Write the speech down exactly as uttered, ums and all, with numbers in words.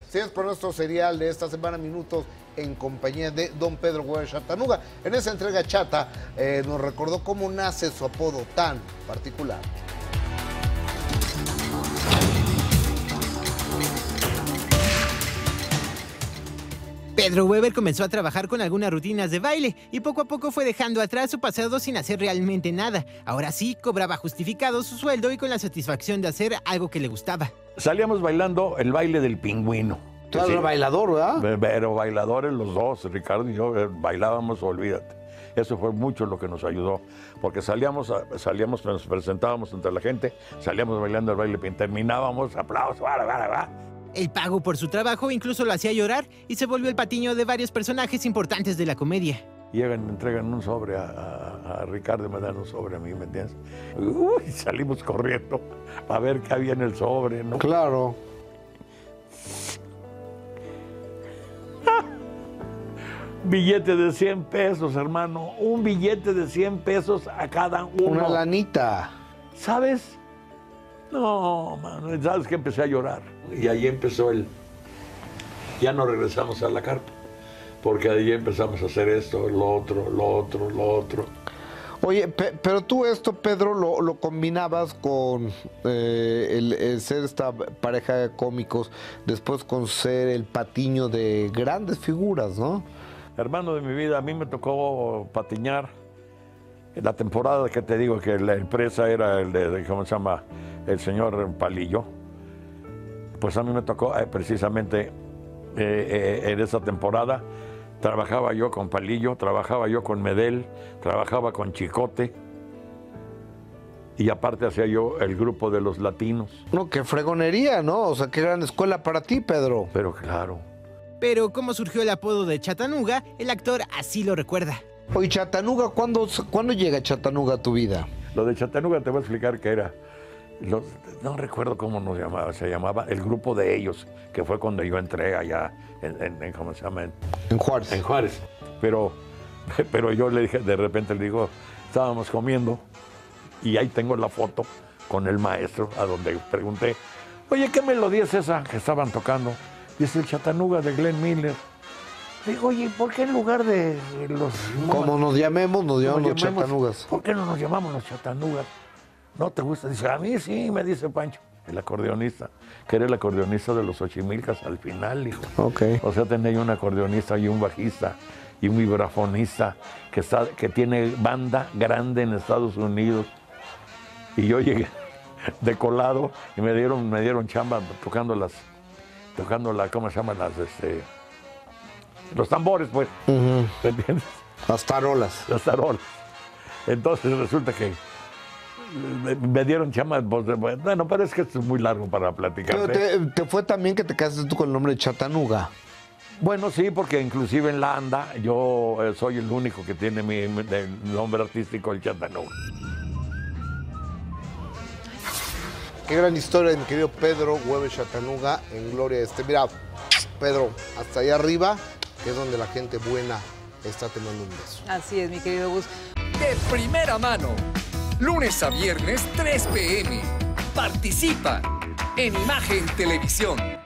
Sigues con nuestro serial de esta semana, Minutos en compañía de don Pedro Weber Chatanuga. En esa entrega, Chata eh, nos recordó cómo nace su apodo tan particular. Pedro Weber comenzó a trabajar con algunas rutinas de baile y poco a poco fue dejando atrás su pasado sin hacer realmente nada. Ahora sí, cobraba justificado su sueldo y con la satisfacción de hacer algo que le gustaba. Salíamos bailando el baile del pingüino. Tú eres bailador, ¿verdad? Pero bailadores los dos, Ricardo y yo, eh, bailábamos, olvídate. Eso fue mucho lo que nos ayudó, porque salíamos, a, salíamos, nos presentábamos entre la gente, salíamos bailando el baile, terminábamos, aplausos, va, va, va. El pago por su trabajo incluso lo hacía llorar y se volvió el patiño de varios personajes importantes de la comedia. Llegan, me entregan un sobre a, a, a Ricardo y me dan un sobre a mí, ¿me entiendes? Uy, salimos corriendo a ver qué había en el sobre, ¿no? Claro. Billete de cien pesos, hermano. Un billete de cien pesos a cada uno. Una lanita. ¿Sabes? No, mano, ¿sabes qué? Empecé a llorar. Y ahí empezó el... Ya no regresamos a la carpa, porque ahí empezamos a hacer esto, lo otro, lo otro, lo otro. Oye, pe pero tú esto, Pedro, lo, lo combinabas con eh, el, el ser esta pareja de cómicos, después con ser el patiño de grandes figuras, ¿no? Hermano de mi vida, a mí me tocó patiñar en la temporada que te digo que la empresa era el de, de ¿cómo se llama? El señor Palillo. Pues a mí me tocó eh, precisamente eh, eh, en esa temporada. Trabajaba yo con Palillo, trabajaba yo con Medel, trabajaba con Chicote. Y aparte hacía yo el grupo de los latinos. No, qué fregonería, ¿no? O sea, qué gran escuela para ti, Pedro. Pero claro. Pero cómo surgió el apodo de Chatanuga, el actor así lo recuerda. Oye, Chatanuga, ¿cuándo, ¿cuándo llega Chatanuga a tu vida? Lo de Chatanuga te voy a explicar que era... Los, no recuerdo cómo nos llamaba, se llamaba el grupo de ellos, que fue cuando yo entré allá en, en, en ¿cómo se llama? En, en Juárez. En Juárez. Pero, pero yo le dije, de repente le digo, estábamos comiendo y ahí tengo la foto con el maestro, a donde pregunté, oye, ¿qué melodía es esa que estaban tocando? Dice el Chatanuga de Glenn Miller. Digo, oye, ¿por qué en lugar de los... Como nos llamemos, nos llamamos los Chatanugas. ¿Por qué no nos llamamos los Chatanugas? ¿No te gusta? Dice, a mí sí, me dice Pancho, el acordeonista, que era el acordeonista de los Xochimilcas al final, hijo. Ok. O sea, tenía un acordeonista y un bajista y un vibrafonista que, está, que tiene banda grande en Estados Unidos. Y yo llegué de colado y me dieron, me dieron chamba tocando las, tocando la, ¿cómo se llaman? Las, este, los tambores, pues. Uh-huh. ¿Me entiendes? Las tarolas. Las tarolas. Entonces resulta que me dieron chamba, bueno, pero es que esto es muy largo para platicar. Pero te, te fue también que te casaste tú con el nombre de Chatanuga. Bueno, sí, porque inclusive en la anda yo eh, soy el único que tiene mi, mi el nombre artístico, el Chatanuga. Qué gran historia de mi querido Pedro Weber Chatanuga en gloria este. Mira, Pedro, hasta allá arriba, que es donde la gente buena está, te mando un beso. Así es, mi querido Gus. De primera mano. Lunes a viernes, tres p m Participa en Imagen Televisión.